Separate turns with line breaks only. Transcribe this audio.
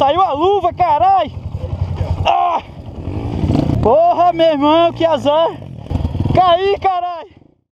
Saiu a luva, carai! Ah! Porra, meu irmão, que azar! Caí, caralho!